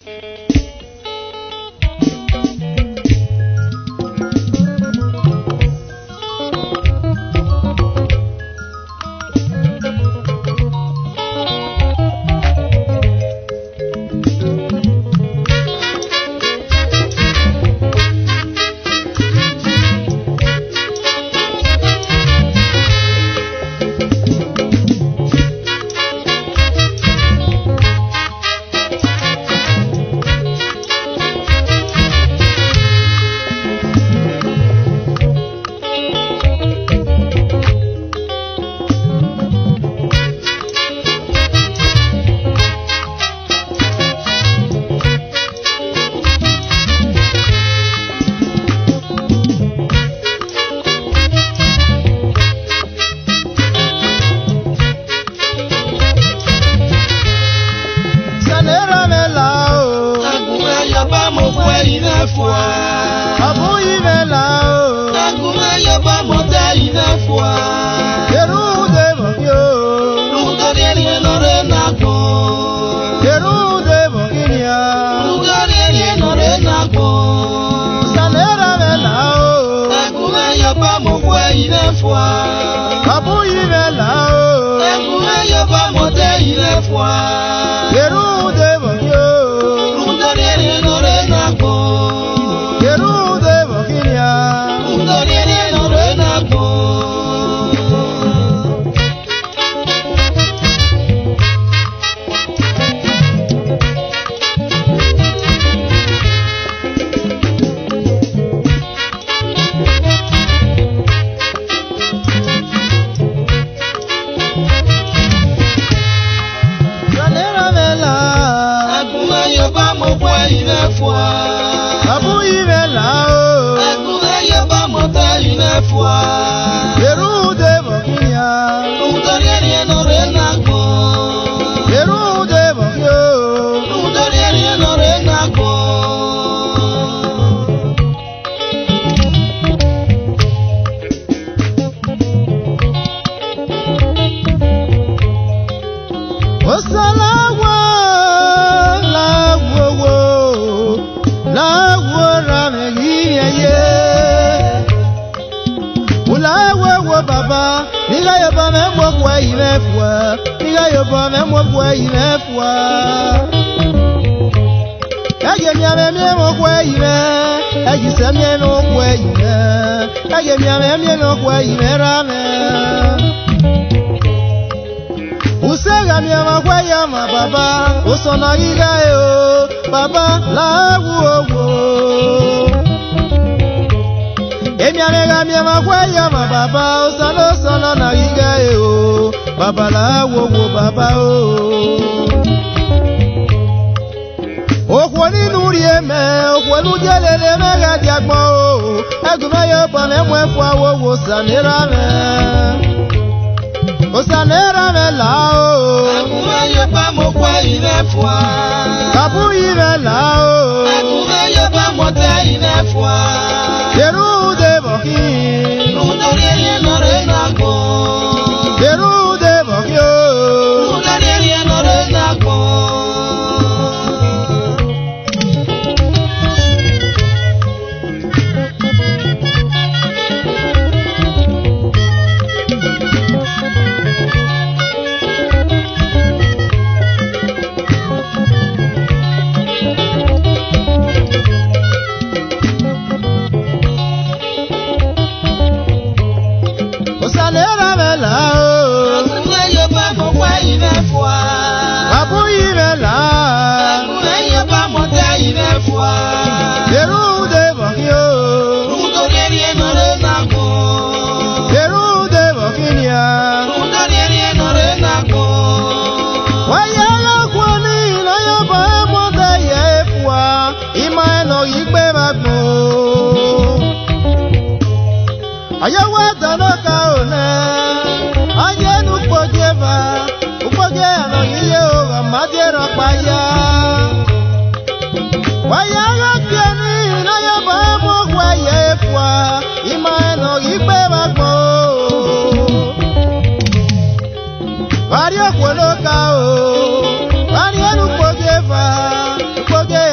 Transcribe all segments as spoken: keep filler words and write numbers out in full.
Vario cuoloca o, Ariano Pogeva, Poge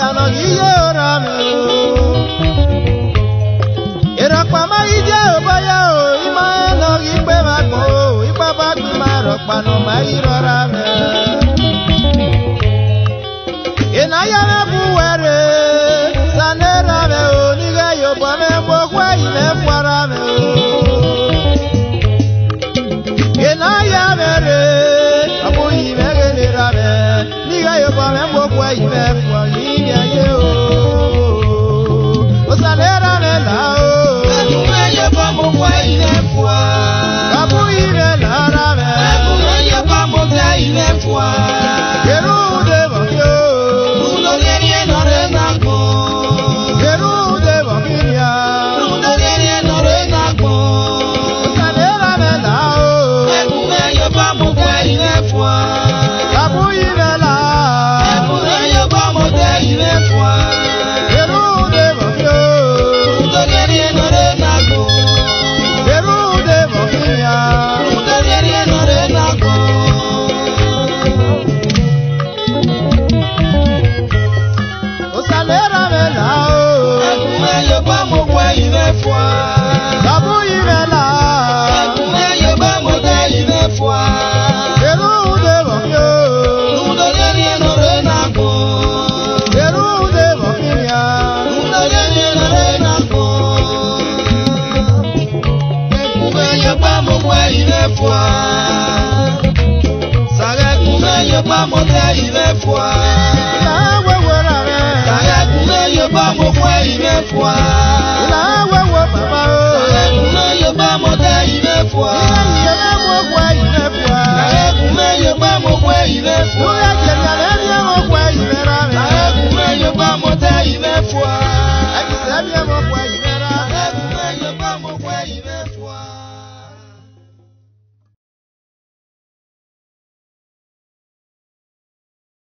baya o ima no ipe ma ko ipa ba gbe ma ro panu ma irora me ina ya me buwere sanera me o ni ga yo bo me mo kwa ine kwara me o ina ya mere abu ime gele ra me ni ga yo bo me mo kwa ine kwa ine ye o o sanera me la o Abu ime la ra me Abu ye pa mo ta ime fwa Keru de bakyo Rudo geri no re na ko Keru de bakya Rudo geri no re na ko Sanera me la o Abu ye pa mo ta ime fwa Abu ime la Abu ye pa mo ta ime fwa Keru de bakyo Rudo geri no re na ko Sare kume ye pa mo te ile fwa